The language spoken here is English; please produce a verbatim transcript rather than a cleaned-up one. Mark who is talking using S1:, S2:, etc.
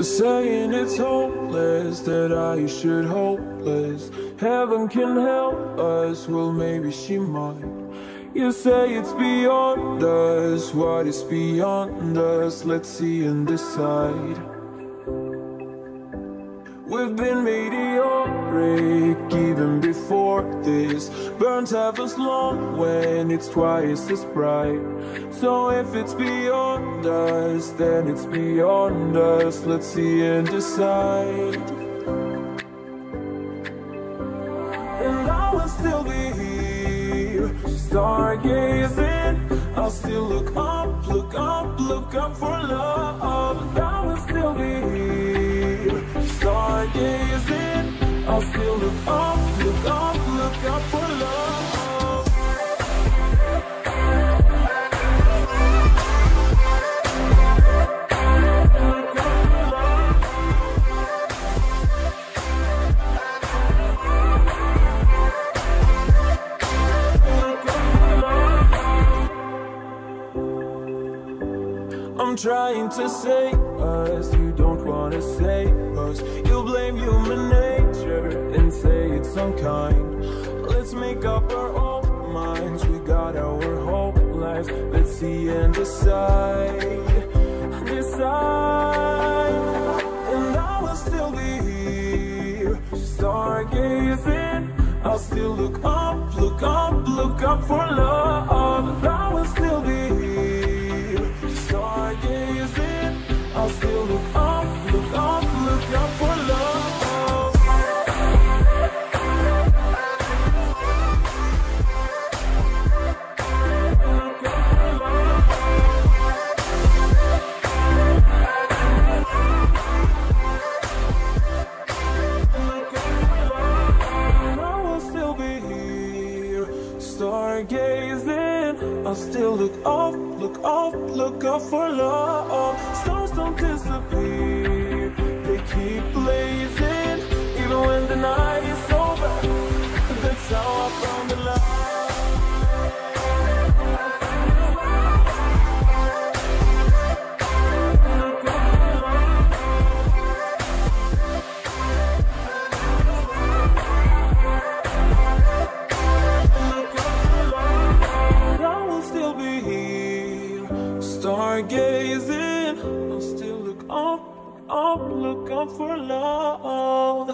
S1: You're saying it's hopeless, that I should hopeless. Heaven can help us, well maybe she might. You say it's beyond us, what is beyond us? Let's see and decide. We've been meteoric even before this. Burns have us long when it's twice as bright. So if it's beyond us, then it's beyond us. Let's see and decide. And I will still be here, stargazing. I'll still look up, look up, look up for love. And I will still be here, stargazing. I'll still look up, look up, look up for love. I'm trying to save us, you don't wanna save us. You blame human nature and say it's unkind. Let's make up our own minds, we got our whole lives. Let's see and decide, decide. And I will still be here, stargazing. I'll still look up, look up, look up for love. And I will still be here, stargazing. I'll still look up, look up, look up for love. I'll still look up, look up, look up for love. Stars don't disappear, they keep blazing. Even when the night is over, that's how I found the light. Stargazing, I'll still look up, up, look up for love.